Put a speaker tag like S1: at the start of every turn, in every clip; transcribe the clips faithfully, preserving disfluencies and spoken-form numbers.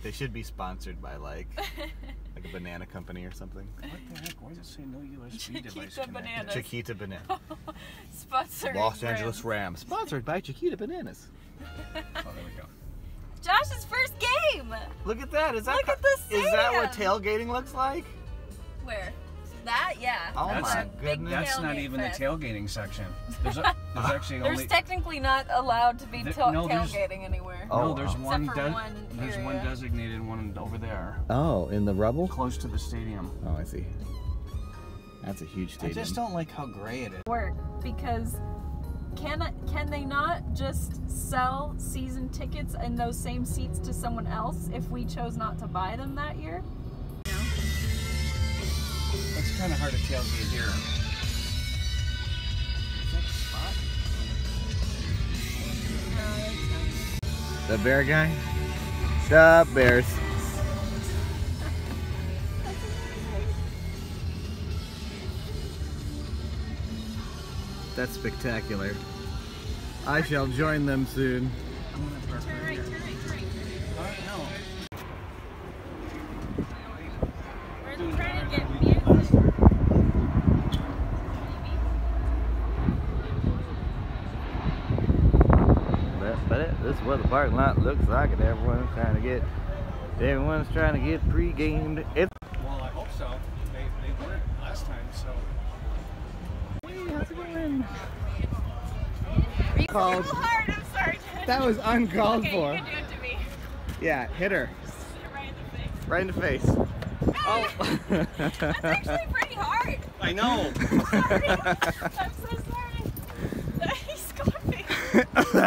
S1: They should be sponsored by like like a banana company or something.
S2: What the heck? Why does it say no U S B
S3: Chiquita
S2: device
S3: Bananas.
S2: connected?
S1: Chiquita Banana.
S3: Sponsored
S1: Los Angeles Rams. Sponsored by Chiquita Bananas.
S2: Oh, there we go.
S3: Josh's first game!
S1: Look at that. Is that
S3: Look at the
S1: Is that what
S3: stadium.
S1: tailgating looks like?
S3: Where? That? Yeah.
S1: Oh
S2: That's
S1: my
S3: a big
S1: goodness.
S2: That's not
S3: tailgate
S2: even
S3: fest.
S2: the tailgating section. There's, a, there's actually
S3: There's
S2: only
S3: technically not allowed to be
S2: There-
S3: ta
S2: no, there's-
S3: tailgating anywhere.
S1: Oh,
S2: no. There's
S1: wow.
S2: one.
S3: Except for
S2: de-
S3: one
S2: there's one
S3: area.
S2: designated one over there,
S1: Oh, in the rubble?
S2: close to the stadium.
S1: Oh, I see. That's a huge
S2: I
S1: stadium.
S2: just don't like how gray it is.
S3: Work because can I- can they not just sell season tickets and those same seats to someone else if we chose not to buy them that year?
S2: It's kind of hard to tailgate here. Is that a spot?
S1: The bear guy? The bears. That's spectacular. I shall join them soon.
S2: I'm gonna park
S3: Turn right,
S2: here.
S3: turn right, turn right.
S2: All right, no.
S3: We're trying to get music.
S1: But, but it, this is what the parking lot looks like, and everyone's trying to get, everyone's trying to get pre-gamed. It's
S2: Well, I hope so. They, they weren't last time, so.
S1: how's it going?
S3: Are you
S1: Called-
S3: so hard? I'm sorry.
S1: That was uncalled
S3: Okay,
S1: for.
S3: you can do it to me.
S1: Yeah, hit her
S3: Right in the face.
S1: right in the face.
S3: Oh. That's actually pretty hard.
S2: I know.
S3: Sorry. I'm so sorry. He's coughing.
S2: Get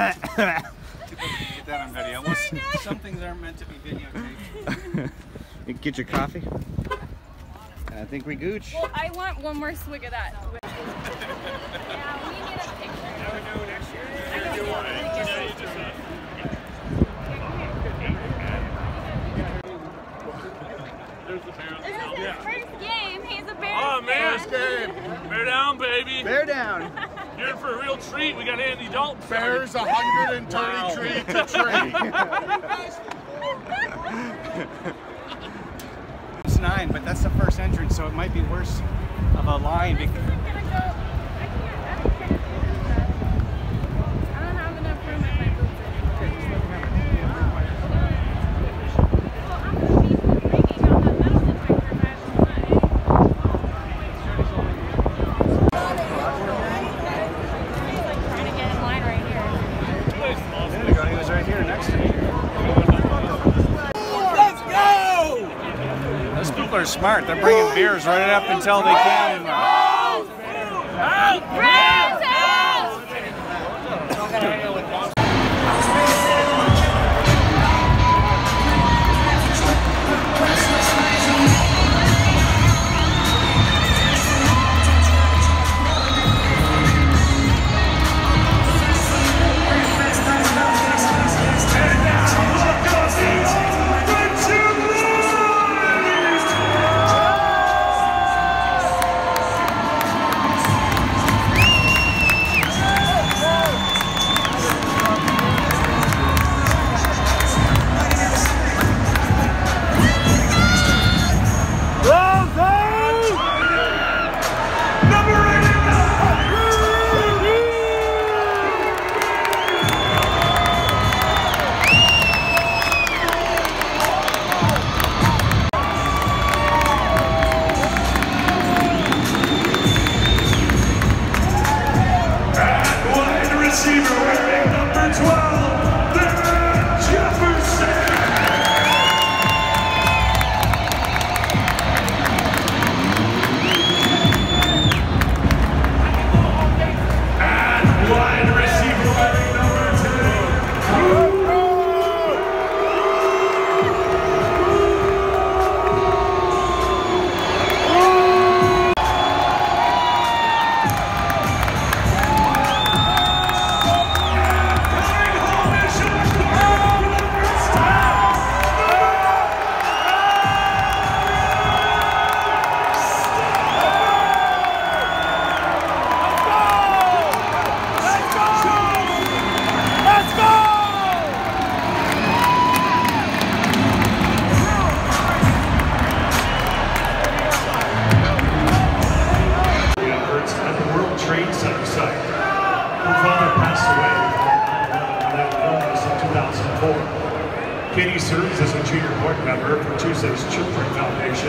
S2: that on video.
S3: so sorry,
S2: Well,
S3: Dad.
S2: some things aren't meant to be videotaped.
S1: You get your coffee. I think we gooch.
S3: Well, I want one more swig of that. Yeah, we need a picture.
S2: Never know next year.
S3: I can do one.
S4: There's the bear.
S3: This is his first game. He's a bear.
S4: Oh man,
S3: fan.
S4: bear down, baby.
S1: Bear down.
S4: You're in for a real treat. We got Andy Dalton.
S5: Bears one hundred thirty
S4: Wow.
S5: tree to tree.
S2: It's nine, but that's the first entrance, so it might be worse of a line.
S3: This
S2: Because
S3: isn't gonna go. I can't. I don't care. I don't have enough room in my boots. Well, I'm gonna be ringing on that metal detector badge tonight. He's like trying to get in line right here.
S2: there we go. He was right here next to me.
S5: Let's go!
S2: Those people are smart. They're bringing beers right up until they can.
S3: Browns house!
S6: Katie serves as a junior board member for Tuesday's Children Foundation.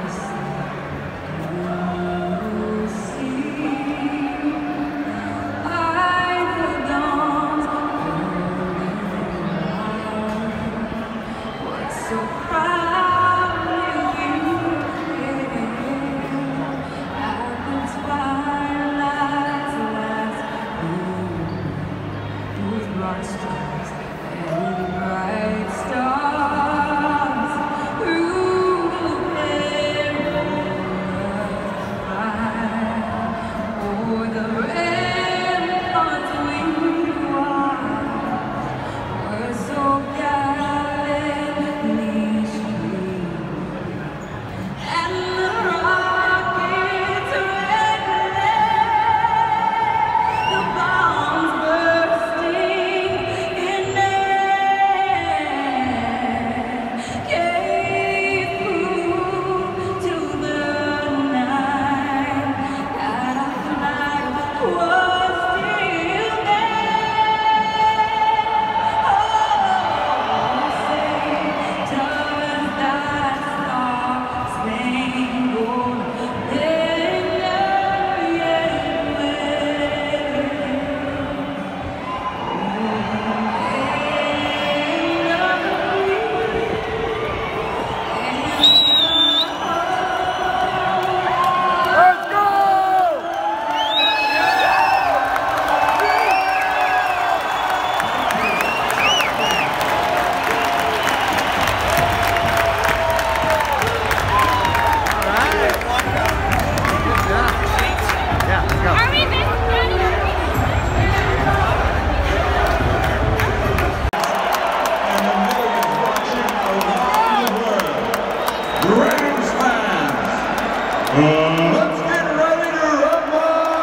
S6: Let's get ready to rumble!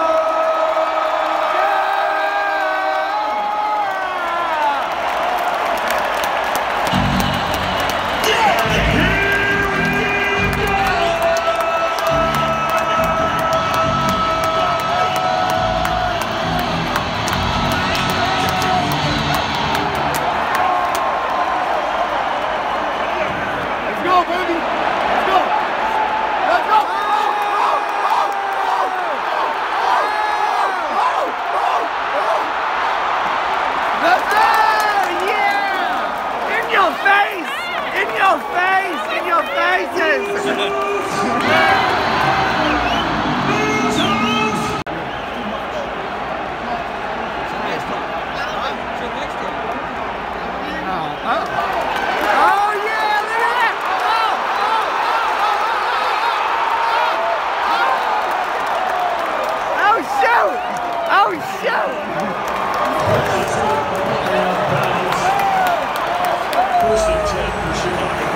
S5: Let's go, baby! Let's go! Let's go!
S1: Let's go! Yeah! In your face! In your face! In your faces! Oh yeah! Look at that! Oh, shoot! Oh, shoot!
S6: First and ten for Chicago.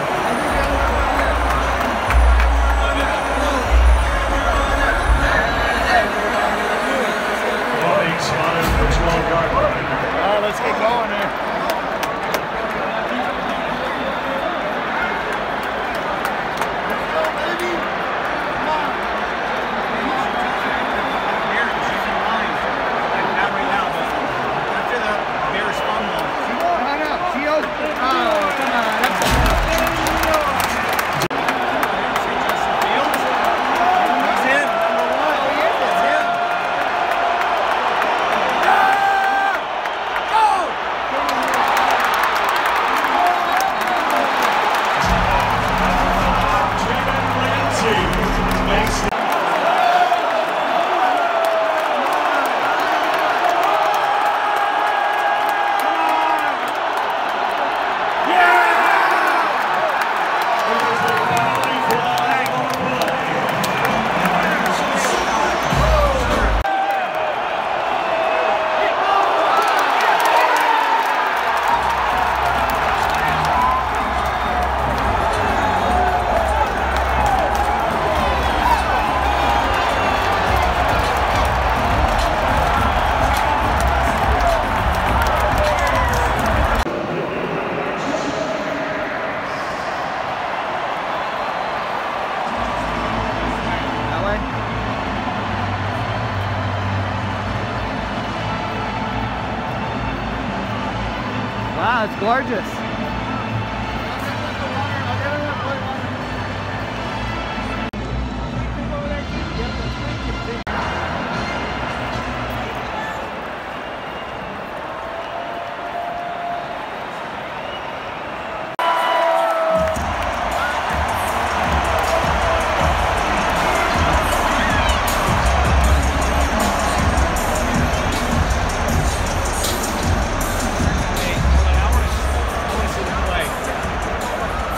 S6: Bowling spotted for twelve yard line.
S2: All right, let's get going here.
S1: Wow, it's gorgeous.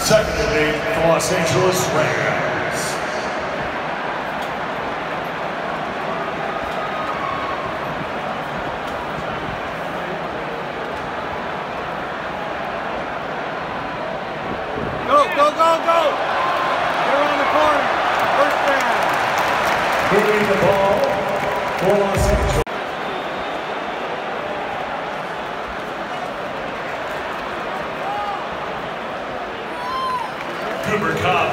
S6: Secondly, the Los Angeles Rams.
S5: Go, go, go, go! Get around the corner. First down.
S6: Moving the ball for Los Angeles. Cooper Kupp.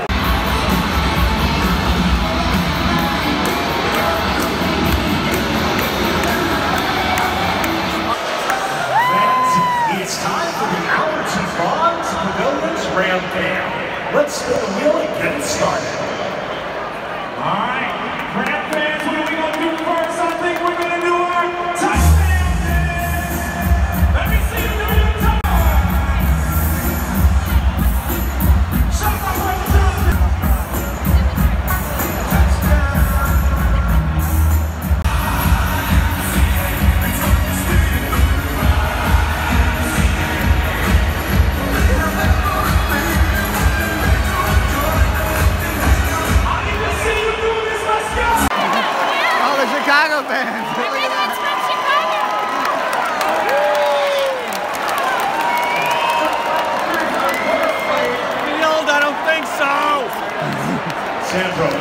S6: Fans, it's time for the Allergy Bonds Pavilions Ram Band. Let's spin the wheel and get it started. All right, Ram fans, what are we going to do first? I think we're going to do our touchdown dance. Let me see you do your touchdown. Shut up, brother Johnson. I need to see you do this. Let's go.
S5: Oh, the Chicago fans. Look at that.
S2: Field, I don't think so.
S6: Sandro